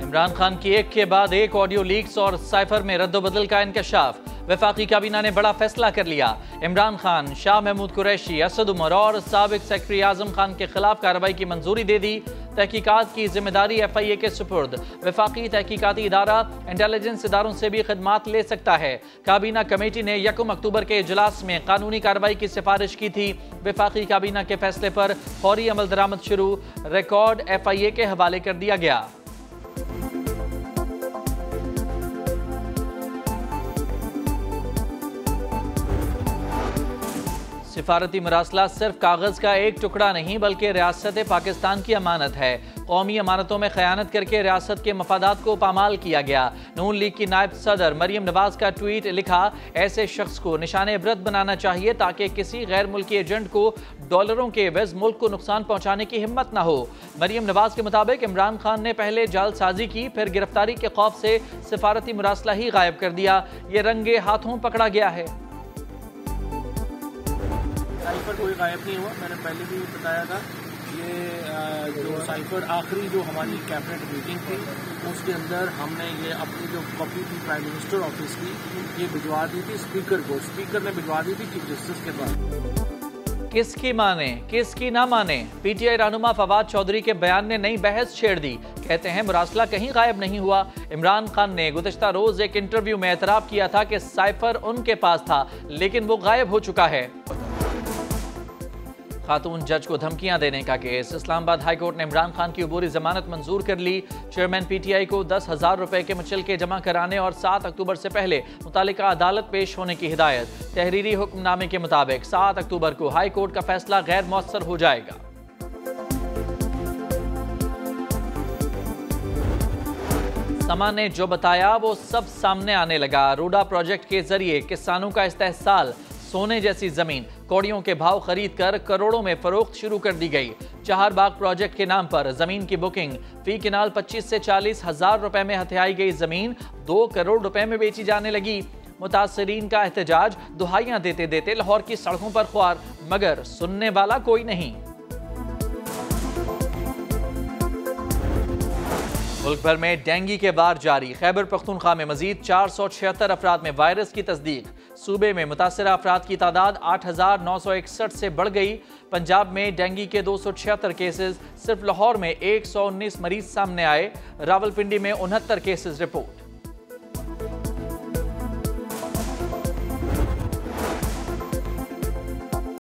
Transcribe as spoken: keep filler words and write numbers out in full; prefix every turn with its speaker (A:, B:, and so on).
A: इमरान खान की एक के बाद एक ऑडियो लीक्स और साइफर में रद्दोबदल का इंकशाफ। वफाकी काबीना ने बड़ा फैसला कर लिया। इमरान खान, शाह महमूद कुरैशी, असद उमर और साबिक सेक्रेटरी आजम खान के खिलाफ कार्रवाई की मंजूरी दे दी। तहकीकात की जिम्मेदारी एफ आई ए के सुपुर्द। वफाकी तहकीकाती इदारा इंटेलिजेंस इदारों से भी खिदमात ले सकता है। काबीना कमेटी ने यकम अक्टूबर के इजलास में कानूनी कार्रवाई की सिफारिश की थी। वफाकी काबीना के फैसले पर फौरी अमल दरामद शुरू। रिकॉर्ड एफ आई ए के हवाले कर दिया गया। सिफारती मरासला सिर्फ कागज का एक टुकड़ा नहीं बल्कि रियासत पाकिस्तान की अमानत है। कौमी अमानतों में खयानत करके रियासत के मफादात को पामाल किया गया। नून लीग की नायब सदर मरियम नवाज का ट्वीट लिखा, ऐसे शख्स को निशाने इबरत बनाना चाहिए ताकि किसी गैर मुल्की एजेंट को डॉलरों के एवज मुल्क को नुकसान पहुंचाने की हिम्मत न हो। मरियम नवाज के मुताबिक इमरान खान ने पहले जालसाजी की, फिर गिरफ्तारी के खौफ से सिफारती मरासला ही गायब कर दिया। ये रंगे हाथों पकड़ा गया है।
B: साइफर कोई गायब नहीं हुआ, मैंने पहले भी बताया था। ये जो साइफर आखिरी जो हमारी कैबिनेट मीटिंग थी उसके अंदर हमने ये अपनी जो कॉपी थी प्राइम मिनिस्टर ऑफिस की ये भिजवा दी थी स्पीकर को। स्पीकर ने भिजवा दी थी चीफ जस्टिस के पास।
A: किसकी माने किसकी ना माने, पीटीआई रहनुमा फवाद चौधरी के बयान ने नई बहस छेड़ दी। कहते हैं मुरासला कहीं गायब नहीं हुआ। इमरान खान ने गुज़िश्ता रोज एक इंटरव्यू में एतराफ़ किया था कि साइफर उनके पास था लेकिन वो गायब हो चुका है। खातून जज को धमकियां देने का केस। इस्लामाबाद हाई कोर्ट ने इमरान खान की अबूरी जमानत मंजूर कर ली। चेयरमैन पीटीआई को दस हजार रुपए के मुचलके जमा कराने और सात अक्टूबर से पहले मुतालिका अदालत पेश होने की हिदायत। तहरीरी हुक्मनामे के मुताबिक सात अक्टूबर को हाई कोर्ट का फैसला गैर मौसर हो जाएगा। समा ने जो बताया वो सब सामने आने लगा। रूडा प्रोजेक्ट के जरिए किसानों का इस्तेहसाल, सोने जैसी जमीन कौड़ियों के भाव खरीद कर करोड़ों में फरोख्त शुरू कर दी गई। चहारबाग प्रोजेक्ट के नाम पर जमीन की बुकिंग, फी किनाल पच्चीस से चालीस हजार रुपए में हथियाई गई जमीन दो करोड़ रुपए में बेची जाने लगी। मुतासरीन का एहतजाज, दुहाइयां देते देते लाहौर की सड़कों पर ख्वार, मगर सुनने वाला कोई नहीं। मुल्क भर में डेंगू के बार जारी। खैबर पख्तूनख्वा में मजीद चार सौ छिहत्तर अफराद में वायरस की तस्दीक। सूबे में मुतासरा अफराद की तादाद आठ हजार नौ सौ इकसठ से बढ़ गई। पंजाब में डेंगू के दो सौ छिहत्तर केसेज, सिर्फ लाहौर में एक सौ उन्नीस मरीज सामने आए। रावलपिंडी में उनहत्तर केसेज रिपोर्ट।